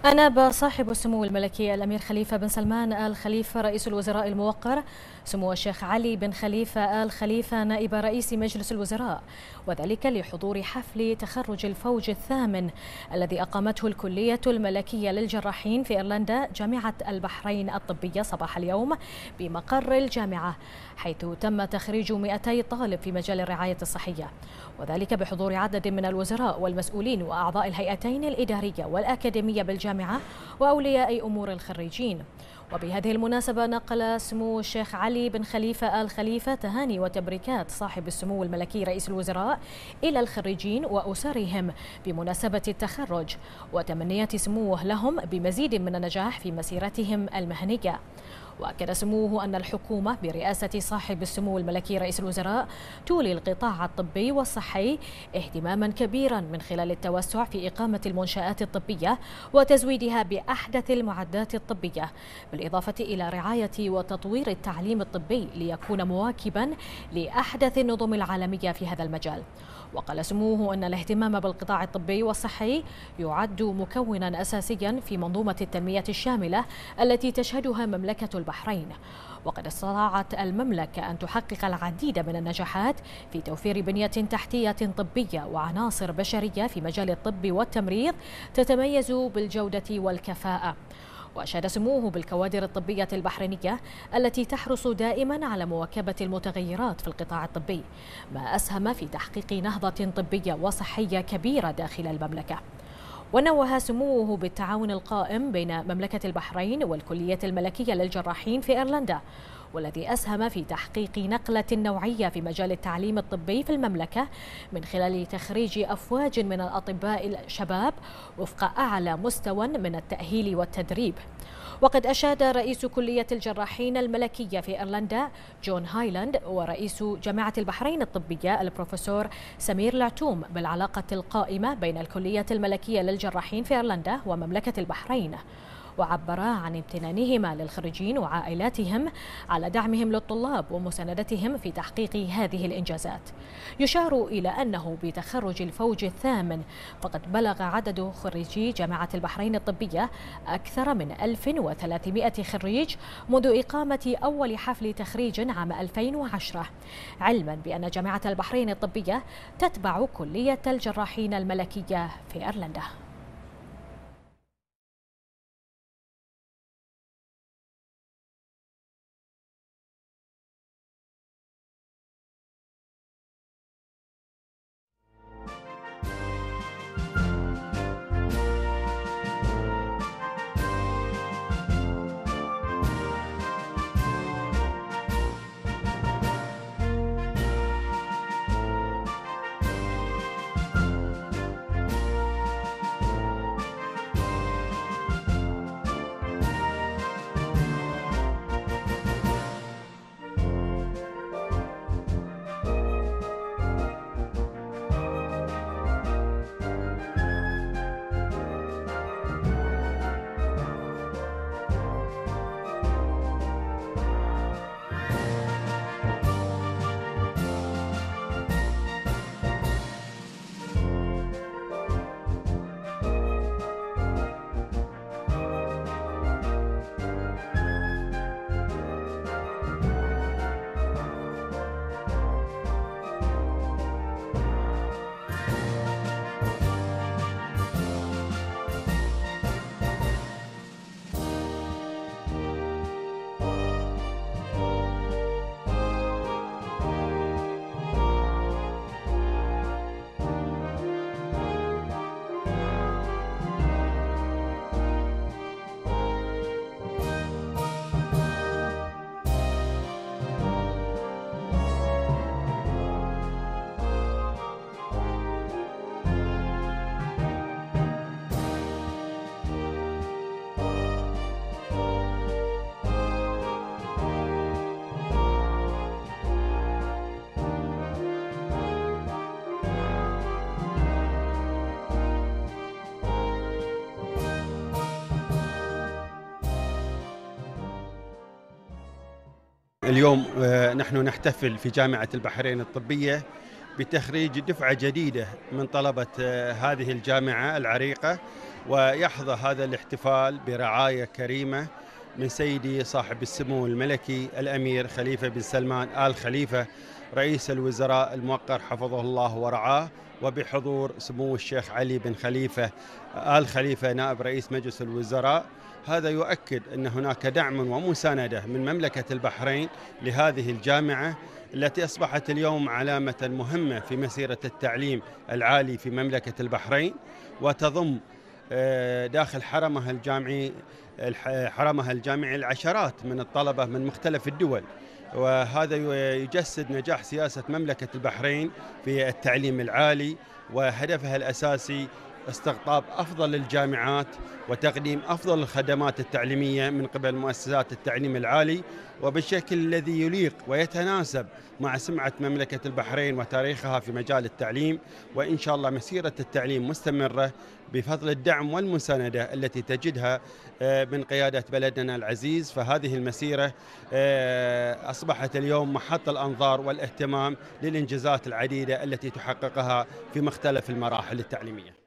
أناب صاحب السمو الملكي الأمير خليفة بن سلمان آل خليفة رئيس الوزراء الموقر سمو الشيخ علي بن خليفة آل خليفة نائب رئيس مجلس الوزراء، وذلك لحضور حفل تخرج الفوج الثامن الذي أقامته الكلية الملكية للجراحين في إيرلندا جامعة البحرين الطبية صباح اليوم بمقر الجامعة، حيث تم تخريج 200 طالب في مجال الرعاية الصحية، وذلك بحضور عدد من الوزراء والمسؤولين وأعضاء الهيئتين الإدارية والأكاديمية بالجامعة وأولياء أمور الخريجين. وبهذه المناسبة نقل سمو الشيخ علي بن خليفة آل خليفة تهاني وتبريكات صاحب السمو الملكي رئيس الوزراء إلى الخريجين وأسرهم بمناسبة التخرج، وتمنيات سموه لهم بمزيد من النجاح في مسيرتهم المهنية. وأكد سموه أن الحكومة برئاسة صاحب السمو الملكي رئيس الوزراء تولي القطاع الطبي والصحي اهتماما كبيرا من خلال التوسع في إقامة المنشآت الطبية وتزويدها بأحدث المعدات الطبية، بالإضافة إلى رعاية وتطوير التعليم الطبي ليكون مواكبا لأحدث النظم العالمية في هذا المجال. وقال سموه أن الاهتمام بالقطاع الطبي والصحي يعد مكونا أساسيا في منظومة التنمية الشاملة التي تشهدها مملكة البحرين. وقد استطاعت المملكة أن تحقق العديد من النجاحات في توفير بنية تحتية طبية وعناصر بشرية في مجال الطب والتمريض تتميز بالجودة والكفاءة. وأشاد سموه بالكوادر الطبية البحرينية التي تحرص دائما على مواكبة المتغيرات في القطاع الطبي، ما أسهم في تحقيق نهضة طبية وصحية كبيرة داخل المملكة. ونوه سموه بالتعاون القائم بين مملكة البحرين والكلية الملكية للجراحين في إيرلندا، والذي أسهم في تحقيق نقلة نوعية في مجال التعليم الطبي في المملكة من خلال تخريج أفواج من الأطباء الشباب وفق أعلى مستوى من التأهيل والتدريب. وقد أشاد رئيس كلية الجراحين الملكية في إيرلندا جون هايلاند ورئيس جامعة البحرين الطبية البروفيسور سمير العتوم بالعلاقة القائمة بين الكلية الملكية للجراحين في إيرلندا ومملكة البحرين، وعبرا عن امتنانهما للخريجين وعائلاتهم على دعمهم للطلاب ومساندتهم في تحقيق هذه الإنجازات. يشار إلى أنه بتخرج الفوج الثامن فقد بلغ عدد خريجي جامعة البحرين الطبية أكثر من 1300 خريج منذ إقامة أول حفل تخريج عام 2010، علما بأن جامعة البحرين الطبية تتبع كلية الجراحين الملكية في إيرلندا. اليوم نحن نحتفل في جامعة البحرين الطبية بتخريج دفعة جديدة من طلبة هذه الجامعة العريقة، ويحظى هذا الاحتفال برعاية كريمة من سيدي صاحب السمو الملكي الأمير خليفة بن سلمان آل خليفة رئيس الوزراء الموقر حفظه الله ورعاه، وبحضور سمو الشيخ علي بن خليفة آل خليفة نائب رئيس مجلس الوزراء. هذا يؤكد أن هناك دعم ومساندة من مملكة البحرين لهذه الجامعة التي أصبحت اليوم علامة مهمة في مسيرة التعليم العالي في مملكة البحرين، وتضم داخل حرمها الجامعي العشرات من الطلبة من مختلف الدول، وهذا يجسد نجاح سياسة مملكة البحرين في التعليم العالي، وهدفها الأساسي استقطاب أفضل الجامعات وتقديم أفضل الخدمات التعليمية من قبل مؤسسات التعليم العالي، وبالشكل الذي يليق ويتناسب مع سمعة مملكة البحرين وتاريخها في مجال التعليم. وإن شاء الله مسيرة التعليم مستمرة بفضل الدعم والمساندة التي تجدها من قيادة بلدنا العزيز. فهذه المسيرة أصبحت اليوم محط الأنظار والاهتمام للإنجازات العديدة التي تحققها في مختلف المراحل التعليمية.